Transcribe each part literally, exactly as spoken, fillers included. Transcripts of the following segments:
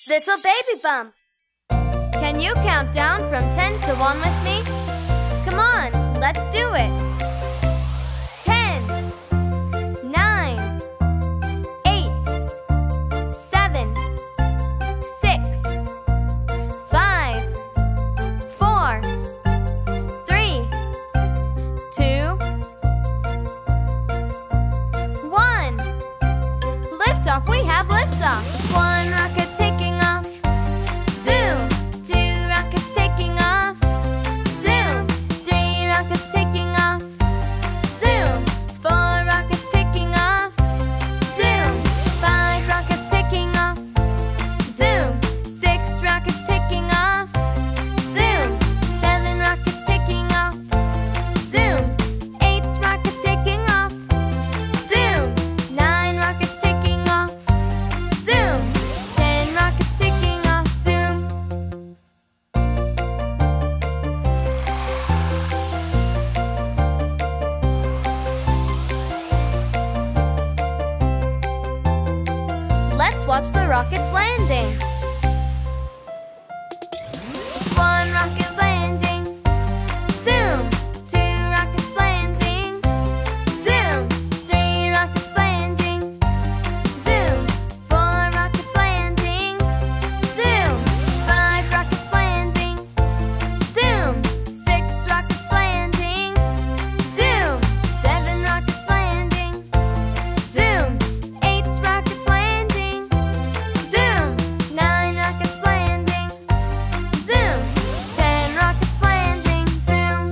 Little baby bump. Can you count down from ten to one with me? Come on, let's do it. ten, nine, eight, seven, six, five, four, three, two, one. Liftoff, we have liftoff. One rocket taking off. Zoom. Two rockets taking off. Zoom. Three rockets taking off. Zoom. Four rockets taking off. Zoom. Five rockets taking off. Zoom. Six rockets taking off. Zoom. Seven rockets taking off. Zoom. Eight rockets taking off. Zoom. Nine rockets taking off. Zoom. Ten rockets taking off. Zoom. Let's watch the rockets landing. One rocket landing. Zoom. Two rockets landing. Zoom. Three rockets landing. Zoom. Four rockets landing. Zoom. Five rockets landing. Zoom. Six rockets landing. Zoom. Seven rockets landing. Zoom. Eight rockets landing. Zoom. Nine rockets landing. Zoom. Ten rockets landing. Zoom.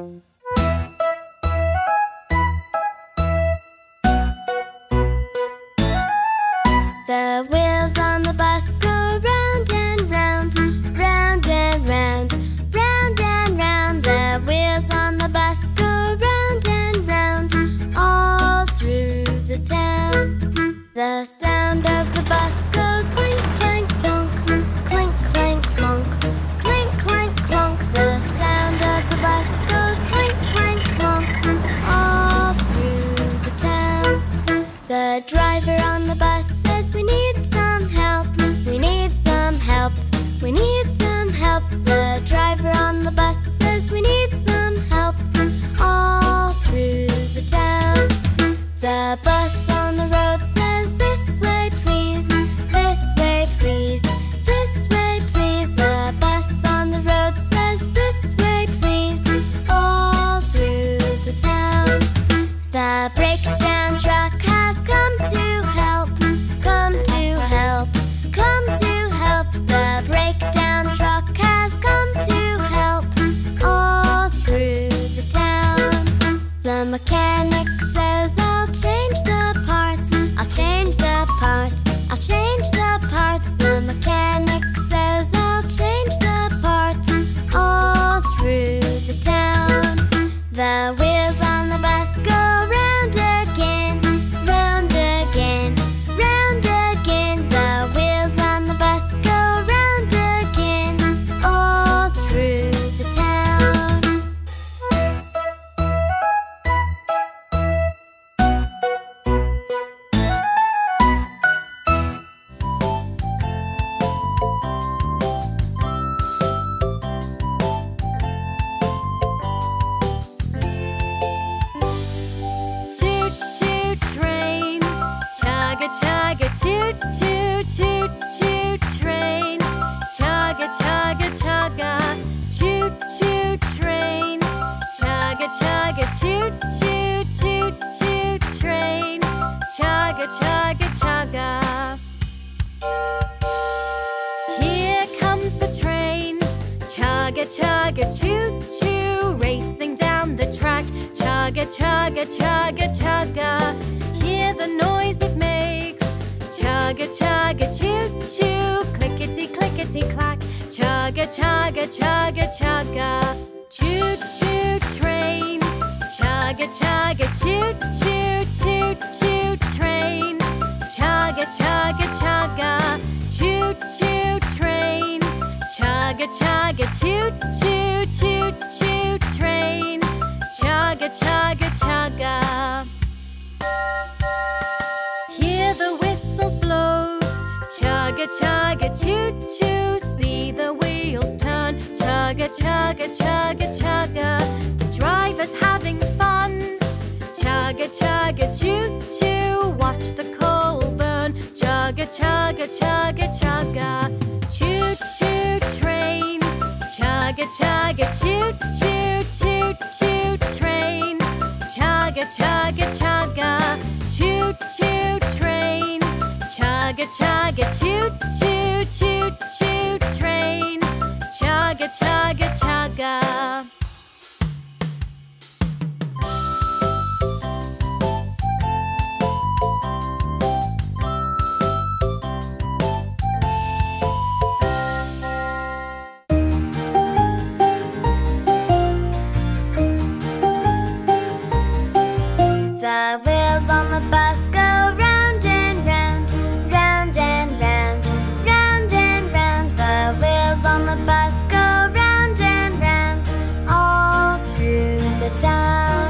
The wheels on the bus go round and round, round and round, round and round. The wheels on the bus go round and round, all through the town. The sound of the bus goes clink, clank, clonk, clink, clank, clonk, clink, clank, clonk. The sound of the bus goes clink, clank, clonk, all through the town. The driver on the bus says we need some help, we need some help, we need some help. The driver on the bus says we need some help, all through the town. The bus on the road says this way please, this way please, this way please. The bus on the road says this way please, all through the town. The breakdown truck has come to help, come to help, come to help. The breakdown truck has come to help, all through the town. The mechanic says I'll change the parts, I'll change the parts, I'll change the parts. The mechanic says I'll change the parts, all through the town. The wheels on the bus go round again, round again, round again. The wheels on the bus go round again, all through the town. Choo choo train, chugga chugga choo choo choo choo train, chugga chugga chugga choo choo train, chugga chugga choo choo choo choo train, chugga chugga chugga. Here comes the train, chugga chugga choo choo, racing down the track, chugga chugga chugga chugga. Hear the noise it makes, chugga chugga choo choo, clickety clickety clack, chugga chugga chugga chugga. Choo choo train, chugga chugga choo choo choo choo train, chugga chugga chugga. Choo choo train, chugga chugga choo choo choo choo train, chugga chugga chugga. Hear the whistles blow, chugga chugga, choo-choo, see the wheels turn. Chugga, chugga, chugga, chugga, the driver's having fun. Chugga, chugga, choo-choo, watch the coal burn. Chugga, chugga, chugga, chugga, choo-choo train. Chugga, chugga, choo-choo, choo-choo train. Chugga, chugga, chugga, choo-choo train. Chugga, chugga, choo-choo, choo-choo train. Chugga, chugga, chugga. The wheels on the bus go round and round, round and round, round and round. The wheels on the bus go round and round, all through the town.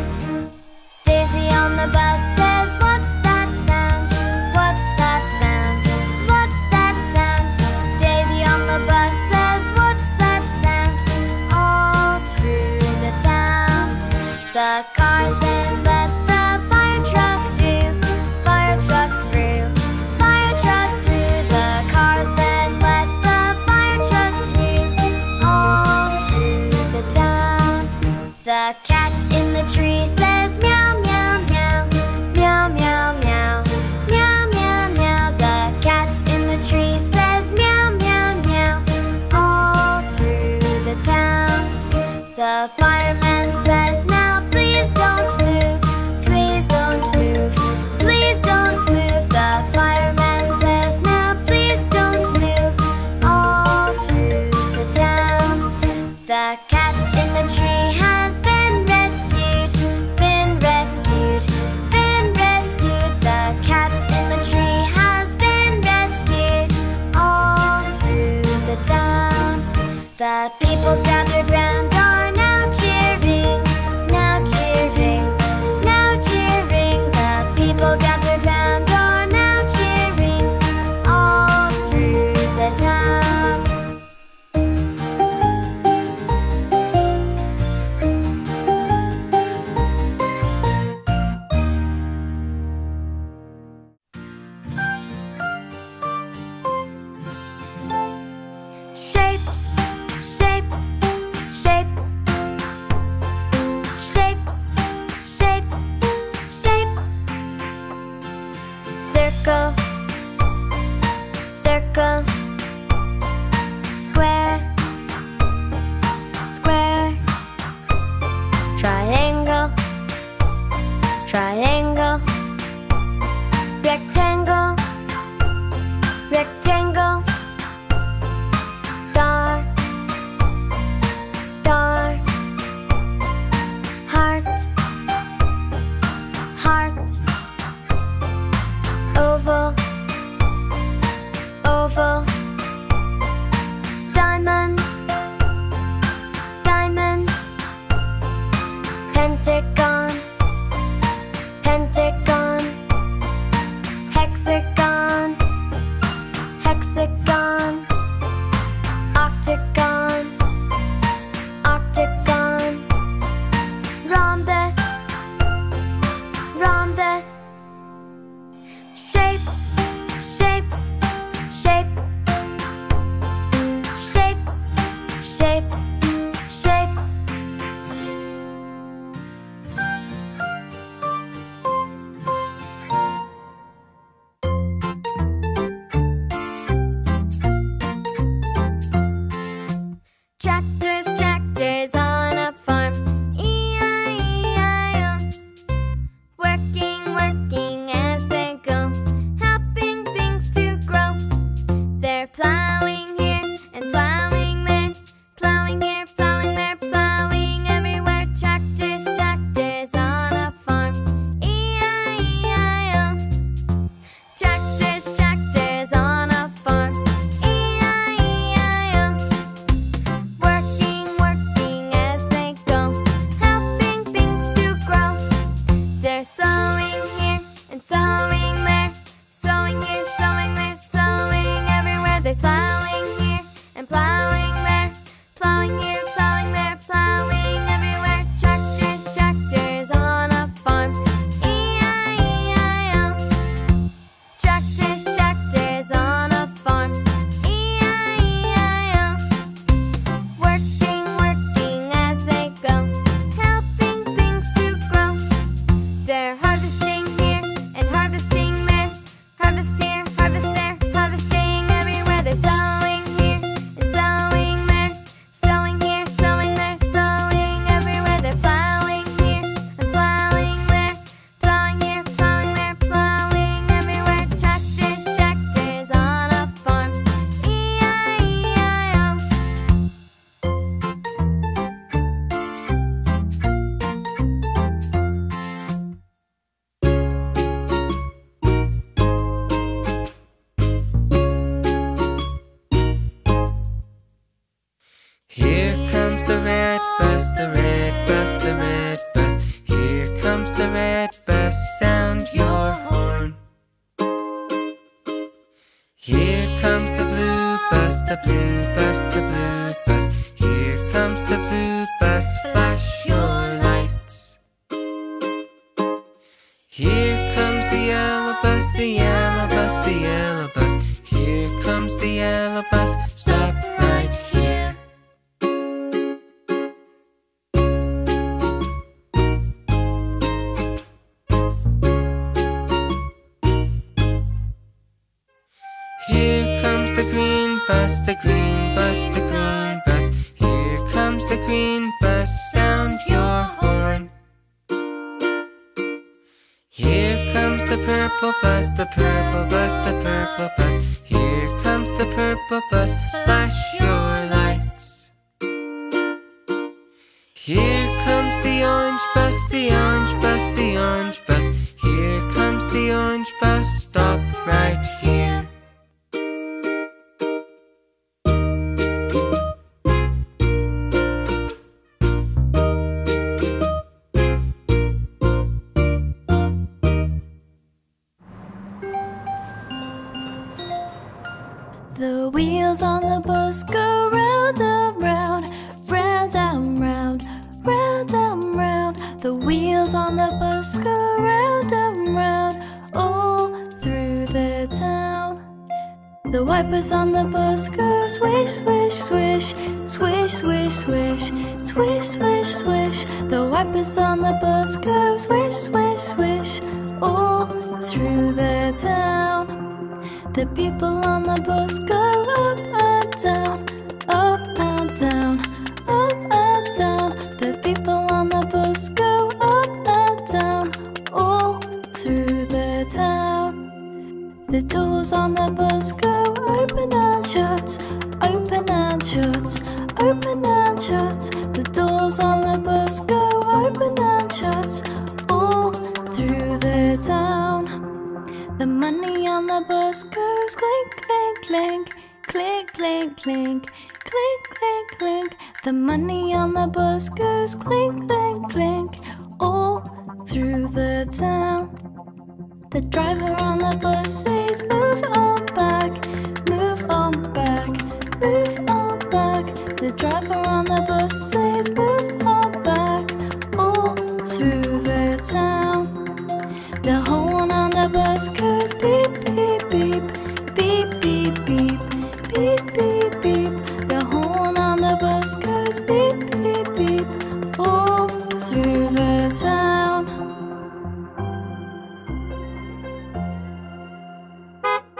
Daisy on the bus says, "What's that sound? What's that sound? What's that sound?" Daisy on the bus says, "What's that sound?" All through the town. The cars then let the fire truck through, fire truck through, fire truck through. The cars then let the fire truck through, all through the town. The cat in the tree says, "Meow, meow, meow, meow, meow, meow, meow, meow, meow." The cat in the tree says, "Meow, meow, meow," all through the town. The fireman says, "Now please don't move, please don't move, please don't move." The fireman says, "Now please don't move," all through the town. The cat in the tree has been rescued, been rescued, been rescued. The cat in the tree has been rescued, all through the town. The people gathered round are now cheering, now cheering, now cheering. The people gathered round are now cheering, all through the town. Shapes, shapes, They're plowing here and plowing there, plowing here, plowing there, plowing everywhere. Tractors, tractors on a farm, E I E I O. Tractors, tractors on a farm, E I E I O. Working, working as they go, helping things to grow. They're harvesting here and harvesting there, harvest here, harvest there, harvesting everywhere. They're sowing here and sowing there, sowing here, sowing there, sowing everywhere. They're plowing here and plowing there, plowing here, plowing there, plowing everywhere. Tractors, tractors on a farm, E I E I O. Here comes the red bus, the red bus, the red bus. Here comes the red bus, sound your horn. Here comes the blue bus, the blue bus, the blue bus. Here comes the blue bus, flash your lights. Here comes the yellow bus, the yellow bus, the yellow bus. Here comes the yellow bus, stop right here. Here comes the green bus, the green bus, the green bus. Here comes the green bus, sound your horn. Here comes the purple bus, the purple bus, the purple bus. Here comes the purple bus, flash your lights. Here comes the orange bus, the orange bus, the orange bus. Here comes the orange bus, stop right here. The wheels on the bus go round and round, round and round, round and round. The wheels on the bus go round and round, all through the town. The wipers on the bus go swish, swish, swish, swish, swish, swish, swish, swish, swish. The wipers on the bus go swish, swish, swish, all through the town. The people on the bus go up and down, up and down, up and down. The people on the bus go up and down, all through the town. The doors on the bus go open and shut, open and shut, open and shut. The doors on the bus go open and shut, all through the town. The money on the bus goes clink, clink, clink, clink, clink, clink, clink, clink, clink. The money on the bus goes clink, clink, clink, all through the town. The driver on the bus says, move on back, move on back, move on back. The driver on the bus says, move on back, all through the town. The horn on the bus goes beep, beep, beep, beep, beep, beep, beep, beep, beep. The horn on the bus goes beep, beep, beep, all through the town.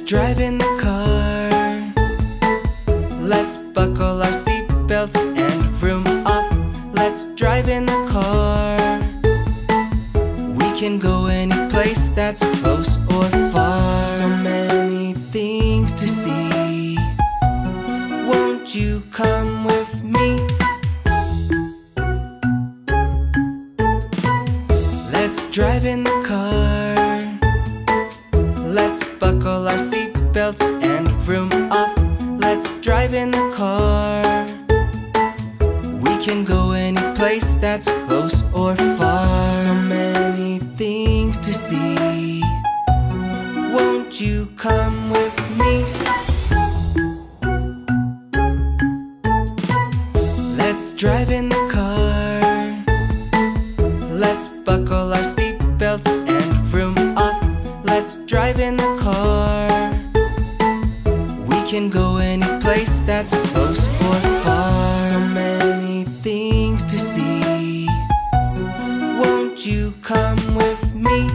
drive in the car. Let's buckle our seatbelts and vroom off. Let's drive in the car. We can go any place that's close or far. So many things to see. Won't you come with me? Let's drive in the car. Let's buckle our seatbelts and vroom off. Let's drive in the car. We can go any place that's close or far. So many things to see. Won't you come with me? Let's drive in the car. Let's buckle our seatbelts and vroom off. Let's drive in the car. We can go any place that's close or far. So many things to see. Won't you come with me?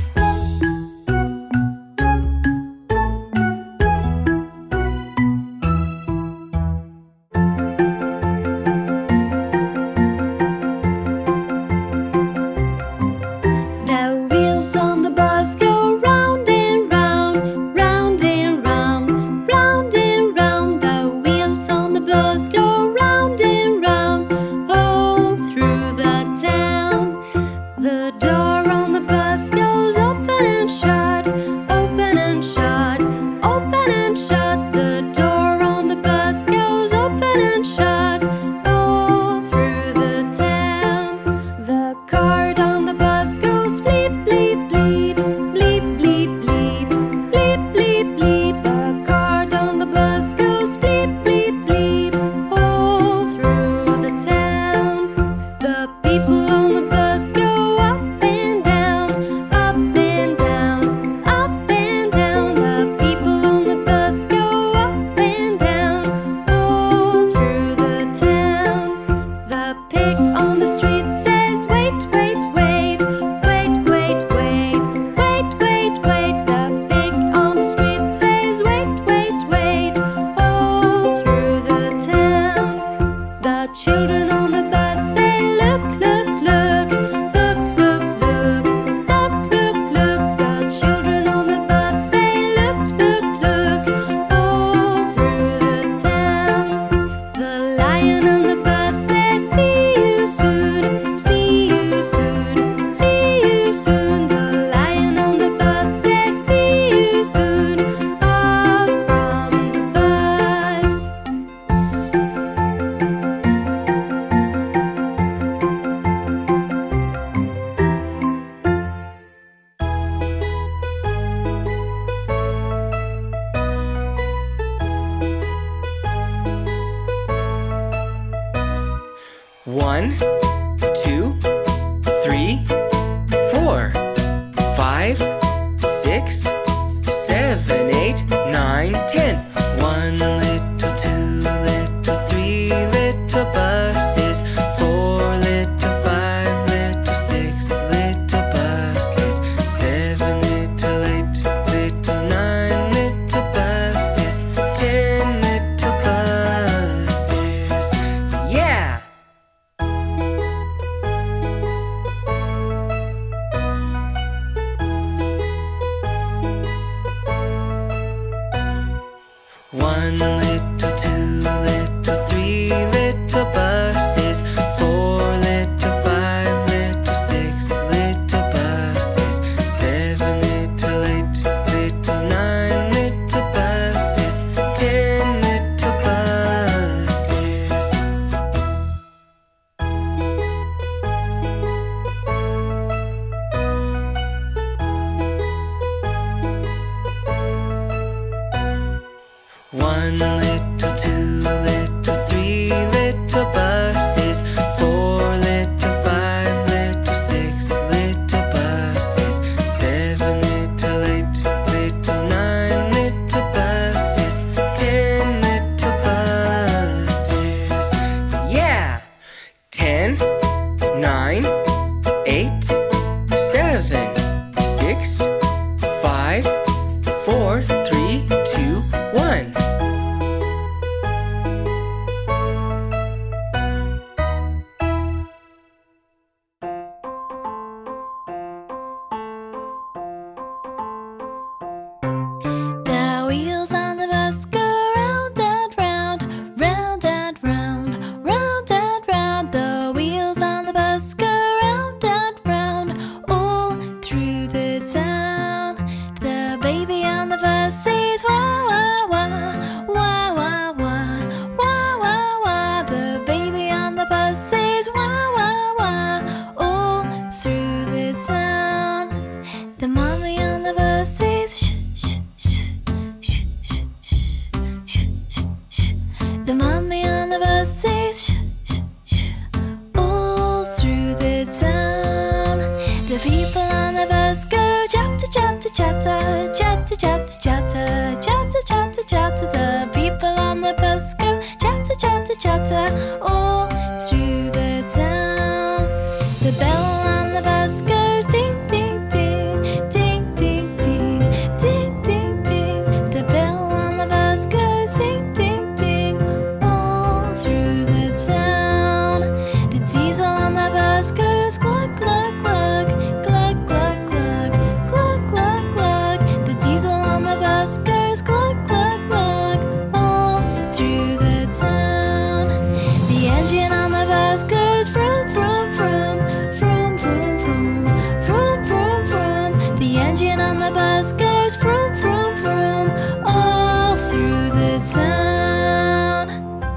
One, two, three, four, five, six, seven, eight, nine, ten. One little, two little, three little buses. Four little, five little, six little buses. Seven little, eight little, nine little buses. Ten little buses. Yeah! One little, two little, three little buses. Four little, five little, six little buses. Seven little, eight little, nine little buses. Ten little buses. One little, two little, three little buses. Four little, five little, six little buses. Seven little, eight little, nine little buses. Ten little buses. Yeah! Ten, nine, eight, seven, six, five, four, three, The bell on the bus goes ding, ding, ding, ding, ding, ding, ding, ding, ding. The bell on the bus goes ding, ding, ding, all through the town. The diesel on the bus goes cluck, cluck, cluck, cluck, cluck, cluck, cluck, cluck, cluck. The diesel on the bus goes cluck, cluck, cluck, all through the town. The engine on the bus goes vroom, vroom, vroom, vroom, vroom, vroom, vroom, vroom, vroom. The engine on the bus goes vroom, vroom, vroom, all through the town.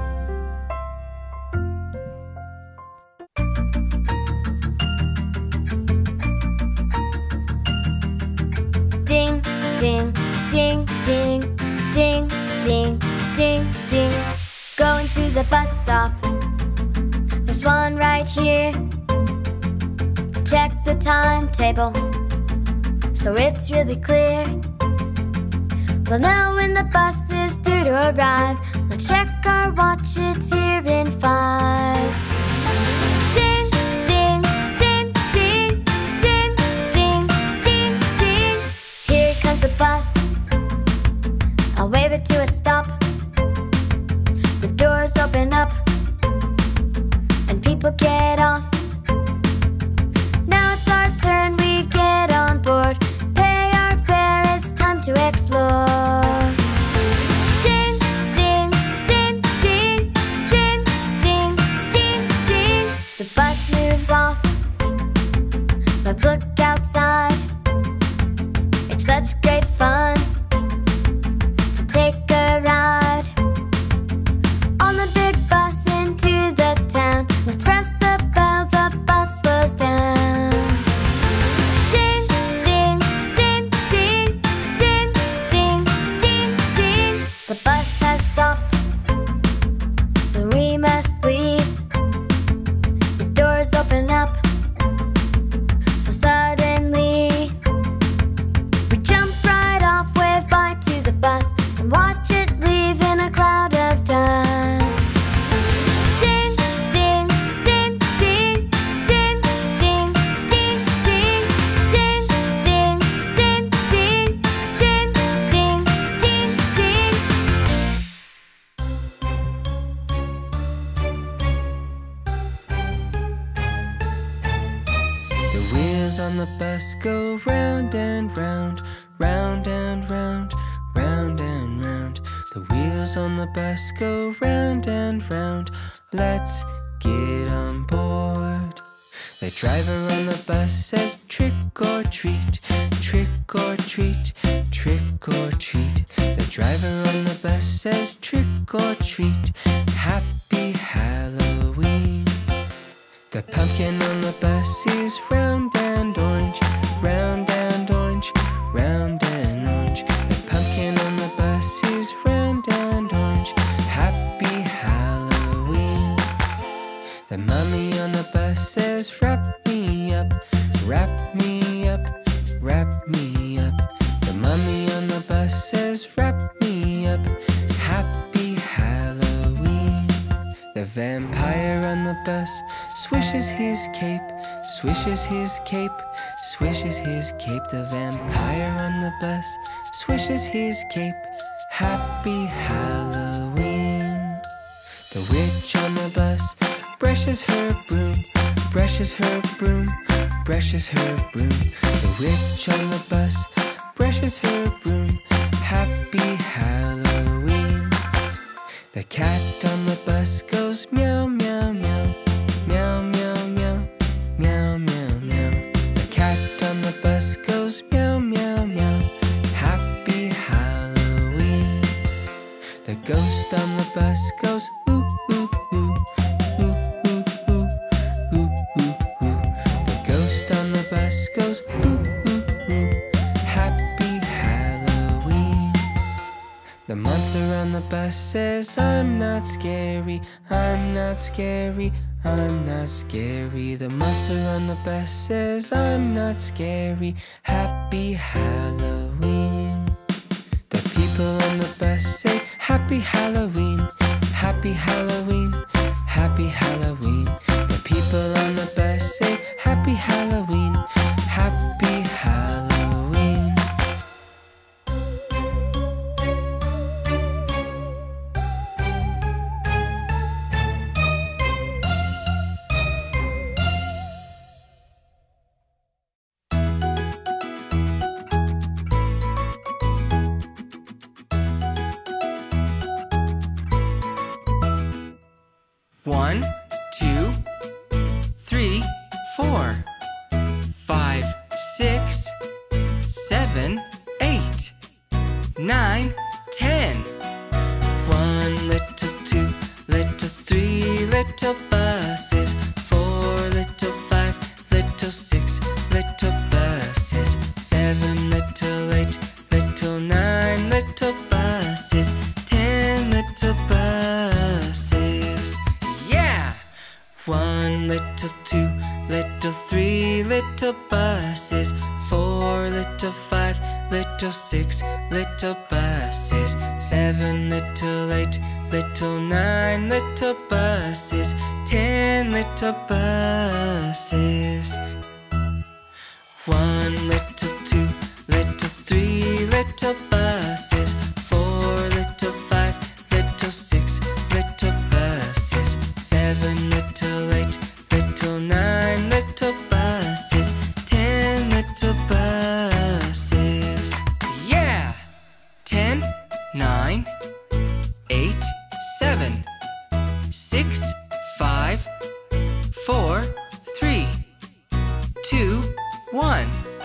Ding, ding, ding, ding, ding, ding, ding, ding. Going to the bus stop. There's one right here. Check the timetable, so it's really clear. We'll know when the bus is due to arrive. Let's check our watch, it's here in five. Ding, ding, ding, ding, ding, ding, ding, ding. Here comes the bus. I'll wave it to a stop. The doors open up and people get off. Now it's our turn, we get on board. Pay our fare, it's time to explore. Ding, ding, ding, ding, ding, ding, ding, ding. The bus moves off. Let's look outside. It's such great fun to take a ride on the big bus into the town. Let's press the bell, the bus slows down. Ding, ding, ding, ding, ding, ding, ding, ding. The bus has stopped, so we must leave. The doors open up, so suddenly we jump right off, wave bye to the bus, and watch it leave in a cloud of dust. Ding, ding, ding, ding, ding, ding, ding, ding, ding, ding, ding, ding, ding, ding, ding, ding. The wheels on the bus go round and round, round and round, round and round. The wheels on the bus go round and round. Let's get on board. The driver on the bus says trick or treat, trick or treat, trick or treat. The driver on the bus says trick or treat, happy Halloween. The pumpkin on the bus is round and orange, round and orange, round and orange. The pumpkin on the bus is round and orange, happy Halloween. The mummy on the bus says wrap me up, wrap me up, wrap me up. The mummy on the bus says wrap me up, happy Halloween. The vampire on the bus swishes his cape, swishes his cape, swishes his cape. The vampire on the bus swishes his cape, happy Halloween. The witch on the bus brushes her broom, brushes her broom, brushes her broom. The witch on the bus brushes her broom, happy Halloween. The cat on the bus goes meow, meow, meow, meow, meow, meow, meow, meow, meow. The cat on the bus goes meow, meow, meow, happy Halloween. The ghost on the bus goes ooh, ooh, ooh, ooh, ooh, ooh, ooh, ooh, ooh. The ghost on the bus goes ooh, ooh, ooh, happy Halloween. The monster on the bus says I'm not scary, I'm not scary, I'm not scary. The monster on the bus says I'm not scary, happy Halloween. The people on the bus say happy Halloween, happy Halloween, happy Halloween. The people on the bus say happy One, two, three, four, five, six, seven, eight, nine, ten. One little, two little, three little buses, four little, five little, six little buses, seven little, eight little, nine little buses, ten little buses. Yeah! One little, two little, three little buses, four little, five little, six little buses, seven little, eight little, nine little buses, ten little buses. One little, two little, three little buses, four little, five little, six little buses, seven little, eight little, nine little buses, ten little buses. Yeah! Ten, nine, eight, seven, six, five, four, three, two, one.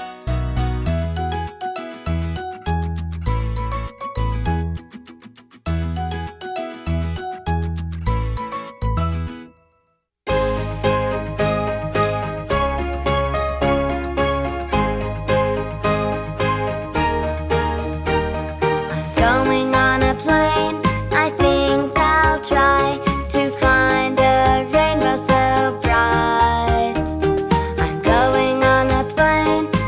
Going on a plane, I think I'll try to find a rainbow so bright. I'm going on a plane,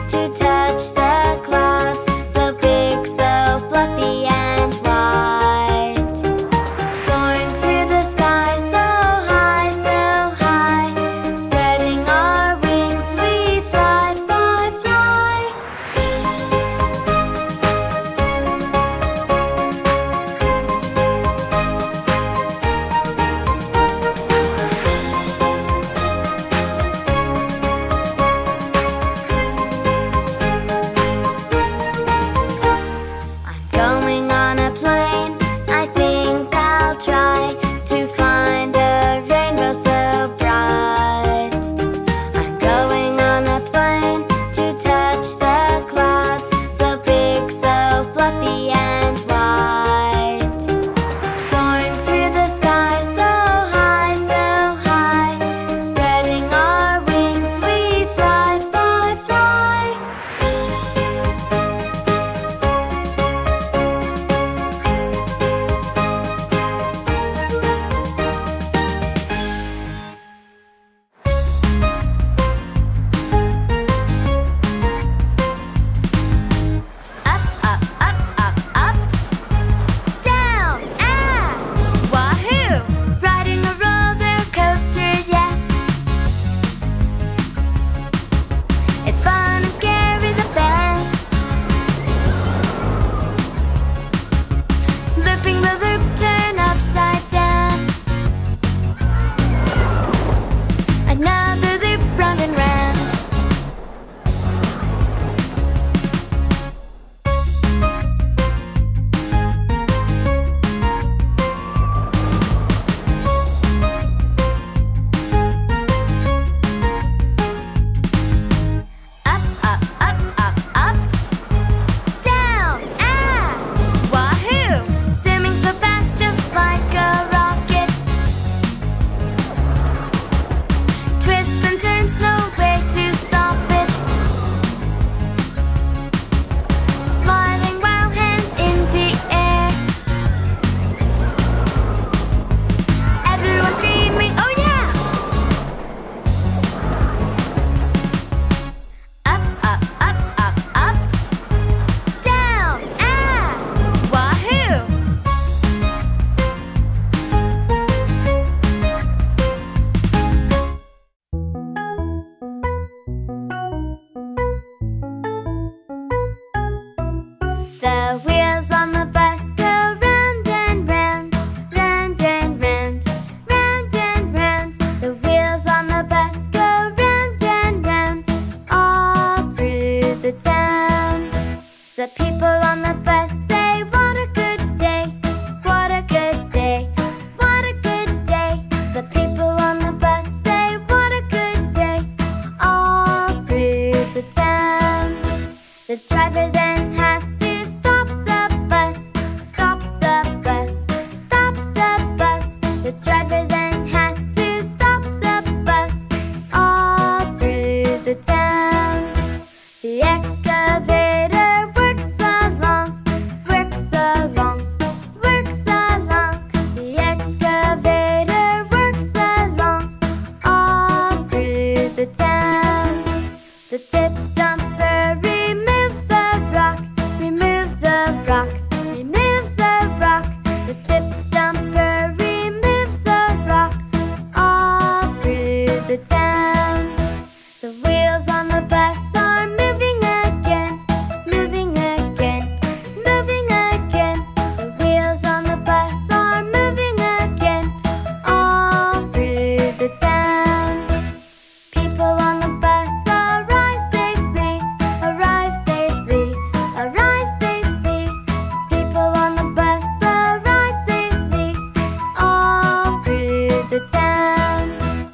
The driver then has to stop the bus. Stop the bus. Stop the bus. The driver then has to stop the bus all through the town. The excavator works along, works along, works along. The excavator works along all through the town. The tip dumper removes the rock, removes the rock, removes the rock. The tip dumper removes the rock all through the town. The wheels on the bus are moving again, moving again, moving again. The wheels on the bus are moving again all through the town. People on the bus arrive safely, arrive safely, arrive safely. People on the bus arrive safely all through the town.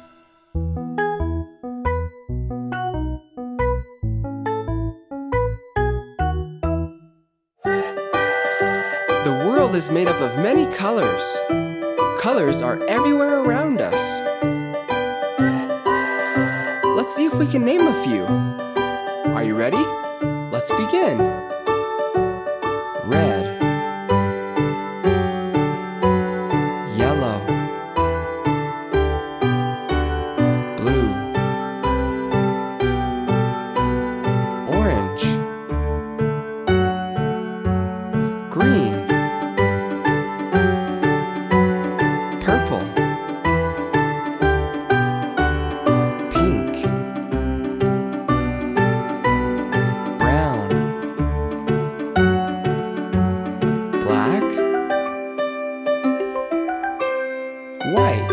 The world is made up of many colors. Colors are everywhere around us. Let's see if we can name a few. Are you ready? Let's begin. Red, yellow, blue, orange, green, purple, pink, brown, black, white.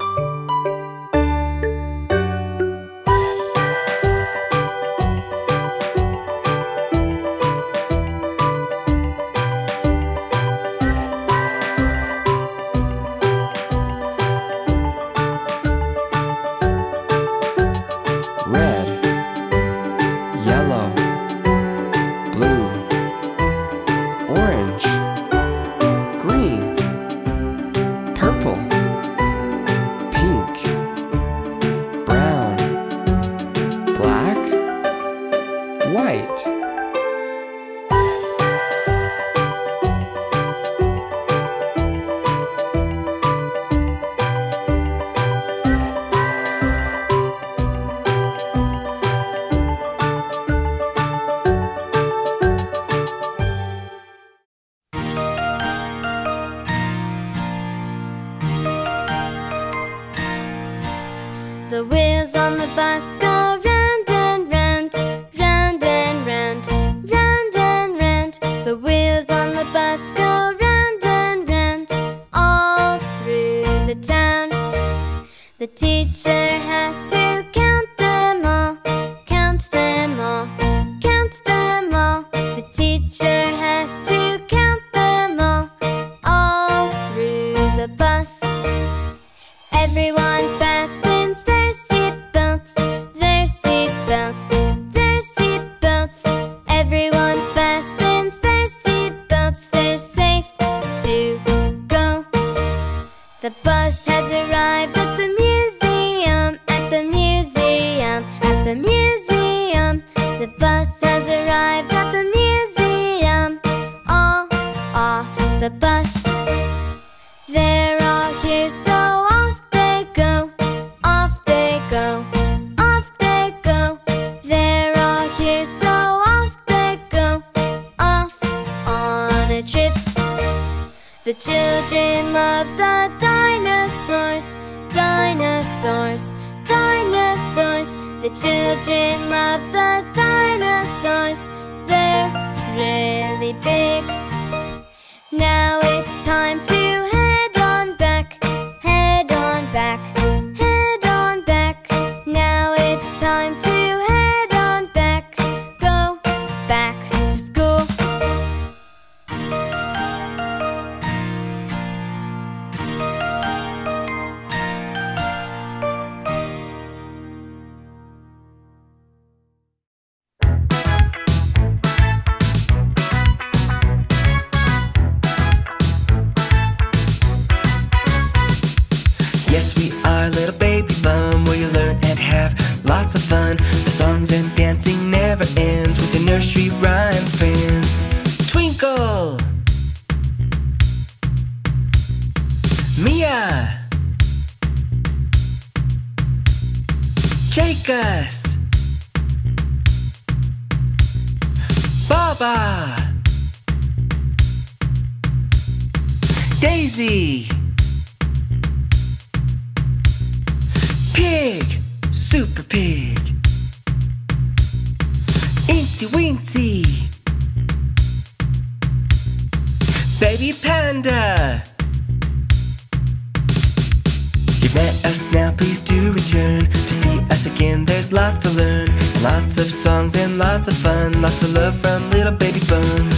Red, yellow, blue, orange, green, purple, pink, brown, black, white. The wheels on the bus go round and round, round and round, round and round. The wheels on the bus go round and round all through the town. The teacher has to count them all, count them all, count them all. The teacher has to count them all, all through the bus. Everyone fastens their seatbelts, their seatbelts, their seatbelts. Everyone fastens their seatbelts, they're safe to go. The bus has arrived at the museum, at the museum, at the museum. The bus has arrived at the museum, all off the bus. They're all here, so off they go, off they go, off they go. They're all here, so off they go, off on a trip. The children love the dinosaurs, dinosaurs, dinosaurs. The children love the dinosaurs, they're really big. Now it's time to nursery rhyme friends. Twinkle, Mia, Jacus, Baba, Daisy, Pig, Super Pig, Incy Wincy, Baby Panda. You've met us now, please do return to see us again. There's lots to learn, lots of songs and lots of fun, lots of love from little baby Bun.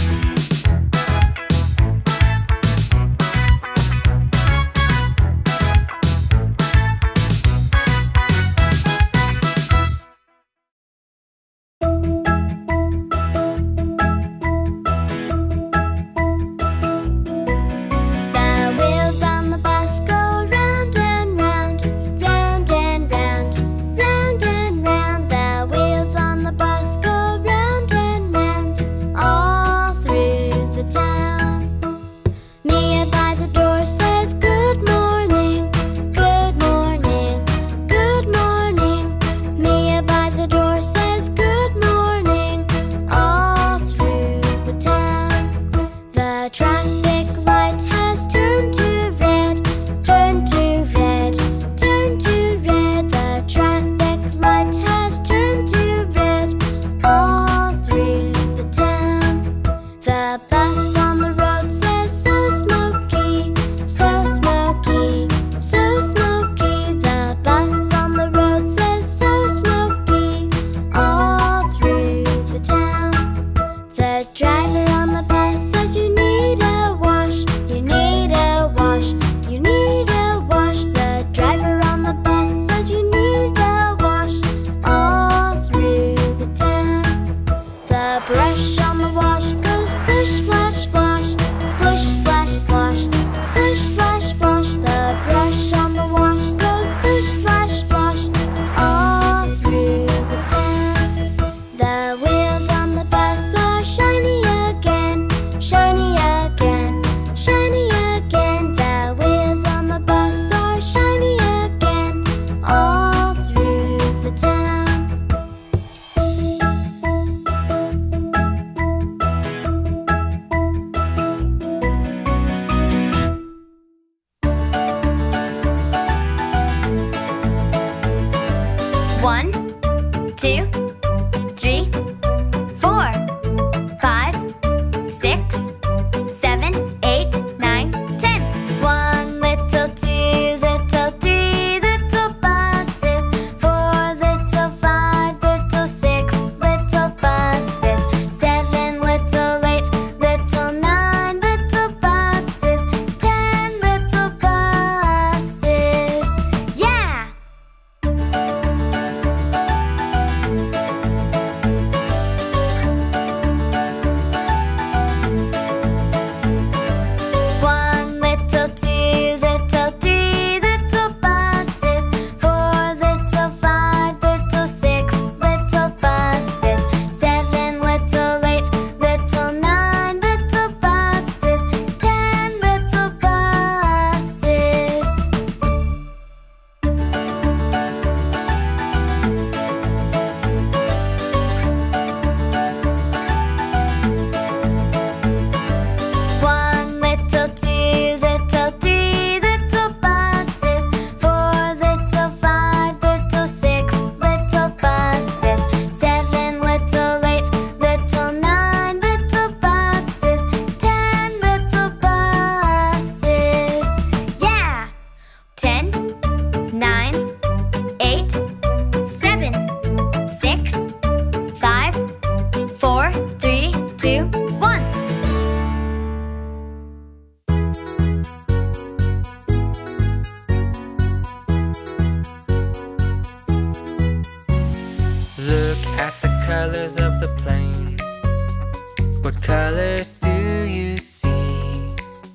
colors do you see?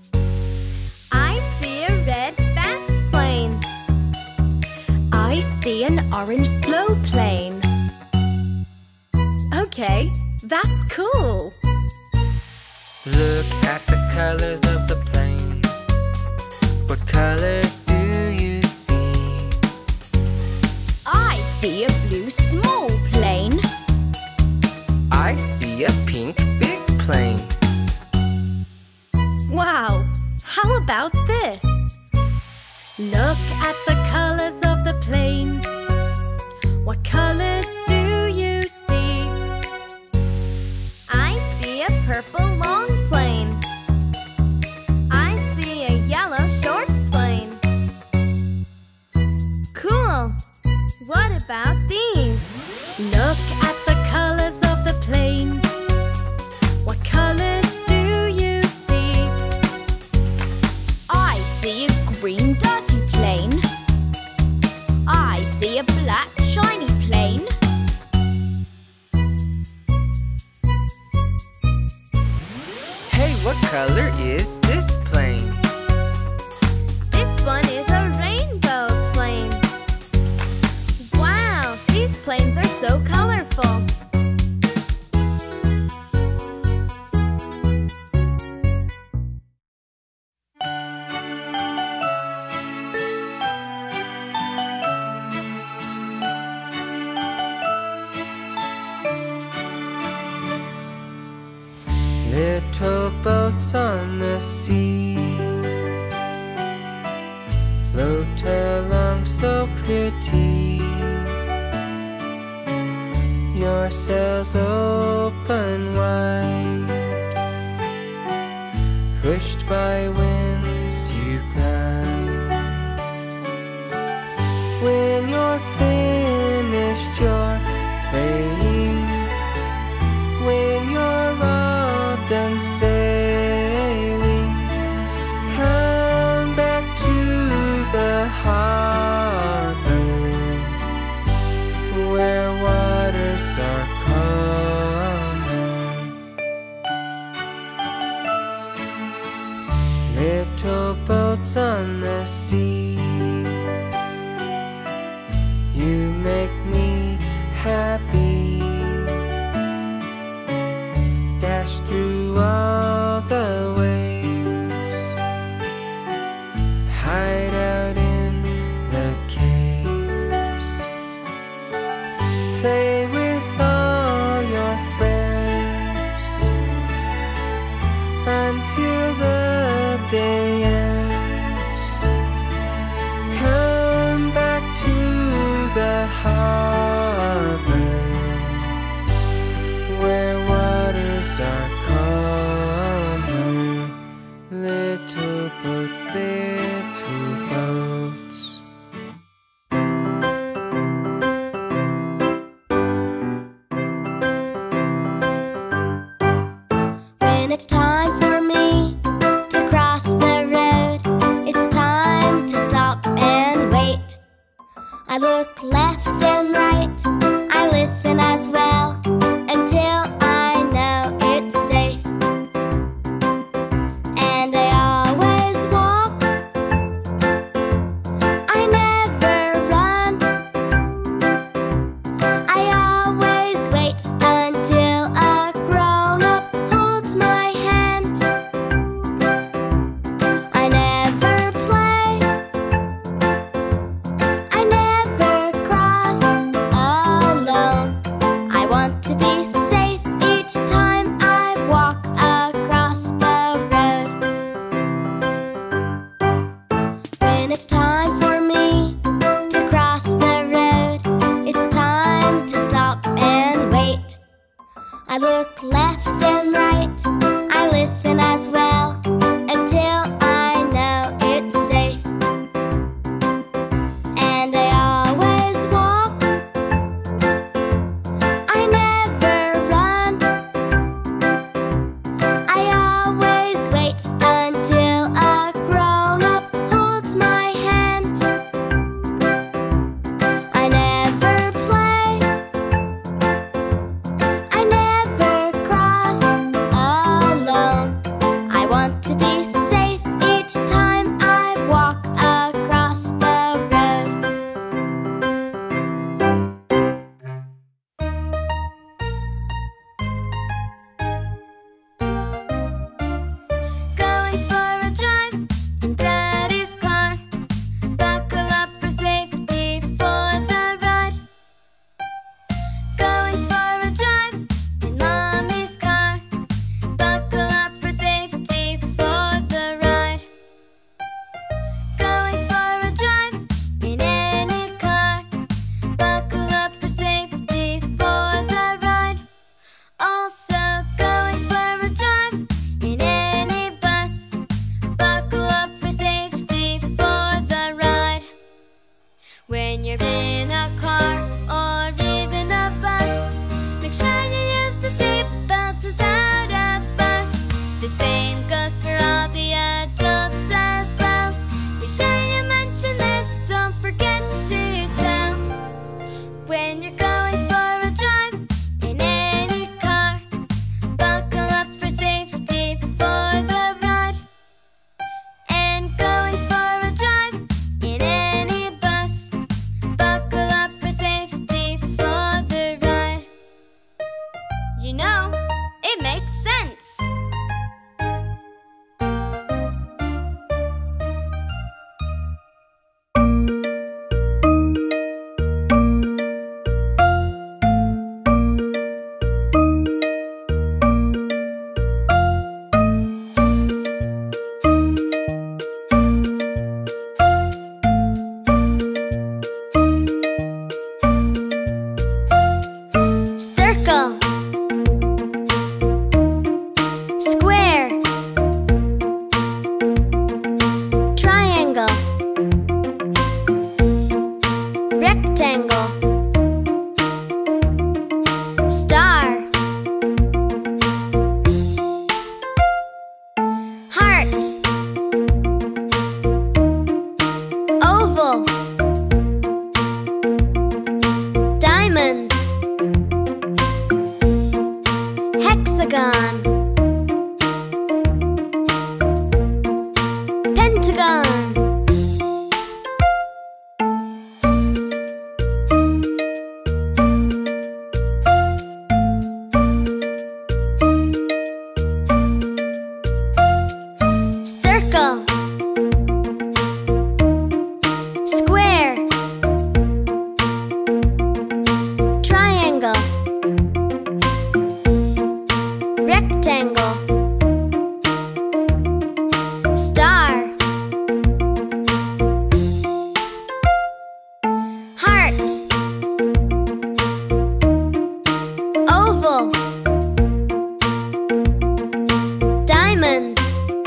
I see a red fast plane. I see an orange slow plane. Okay, That's cool! Look at the colors of the planes. What colors do you see? I see a blue small plane. I see a pink big plane. Wow! How about this? Look at the colors of the planes. What colors do you see? I see a purple long plane. I see a yellow short plane. Cool! What about these? Look at the colors of the planes. What colors do you see? I see a green dirty plane. I see a black shiny plane. Hey, what color is this plane? This one is a rainbow plane. Wow, these planes are so colorful. Little boats on the sea float along so pretty. Your sails open wide, pushed by winds you glide. When you're finished your playing, when you're all done sailing, come back to the harbor where waters are calmer. Little boats on the sea, you make me happy. Dash through all the waves, hide out in the caves, play with all your friends until the day ends. Come back to the harbor where waters are calmer. Little boats, little boats. When it's time for me to cross the road, it's time to stop and wait. I look left and right, I listen as well, until I know it's safe. And I always walk, I never run. I always wait until a grown-up holds my hand. I never play, I never cross alone. I want to be safe each time I walk across the road. When it's time for me to cross the road, it's time to stop and wait. I look left and right, I listen as well, until I know it's safe. And I always walk, I never run. I always wait until a grown-up holds my hand. I never play, I never cross alone. Circle. Square. Triangle. Rectangle. Star. Heart. Oval. Diamond. Hexagon. Pentagon. Circle. Square. Triangle. Rectangle. Star. Heart. Oval. Diamond.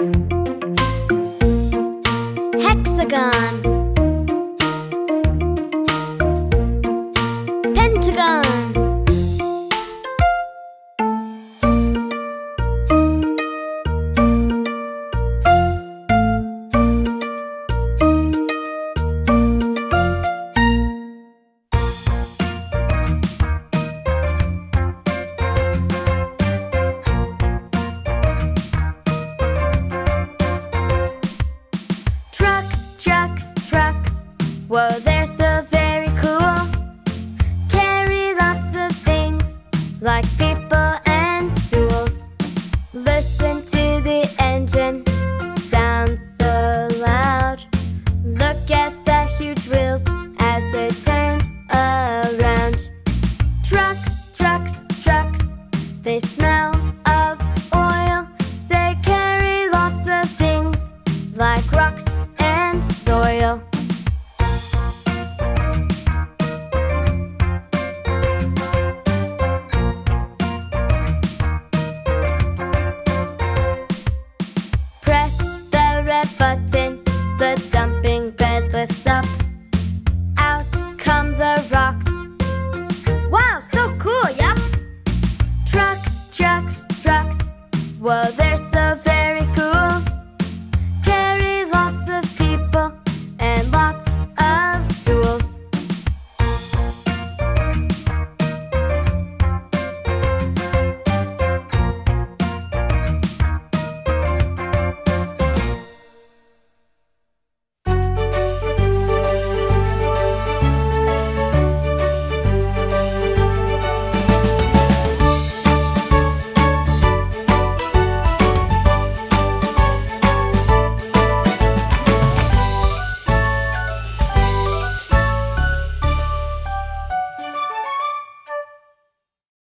Hexagon. Pentagon. Trucks, trucks, trucks. Whoa, they're so very cool. Carry lots of things like people and tools. Listen to the engine, sounds so loud. Look at the huge wheels as they turn around. Trucks, trucks, trucks. They smell of oil. They carry lots of things like rocks and soil. Press the red button, the dumping bed lifts up. Out come the rocks. Wow, so cool, yup! Trucks, trucks, trucks. Whoa, they're